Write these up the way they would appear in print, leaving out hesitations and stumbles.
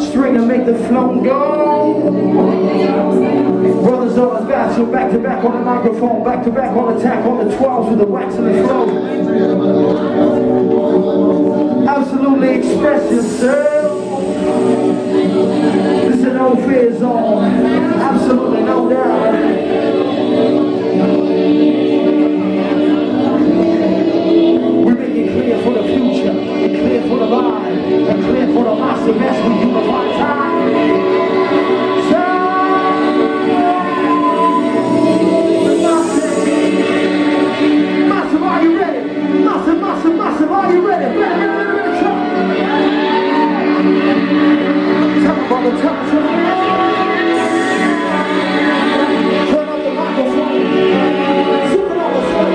string and make the flow go. Brothers always battle back to back on the microphone, back to back on attack on the 12s with the wax and the flow. Absolutely express yourself. This is an no fear zone. Absolutely no doubt. We make it clear for the future, and clear for the mind, and clear for the massive mess we unify time. Massive, are you ready? Massive, massive, massive, are you ready? Ready. Tell me about the time. Turn up the microphone. Super on the floor.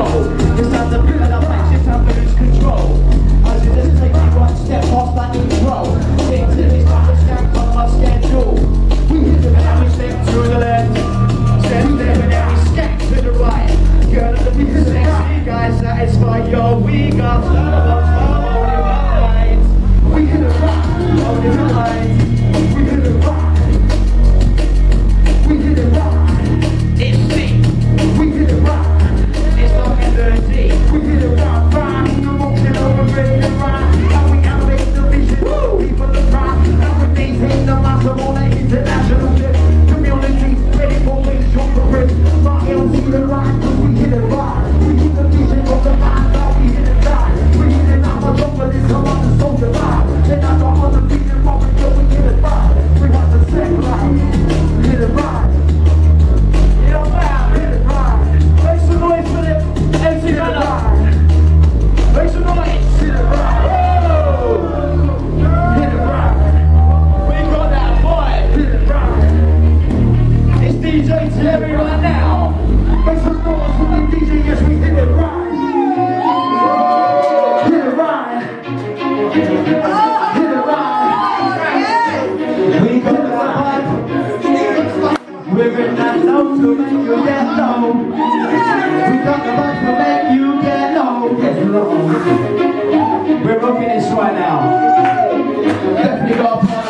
It's time to build up, it's time to lose control. I should just take you one step off that intro. vibes will make you get low. We got the vibes will make you get low. Get low. We're rocking this right now. Definitely got a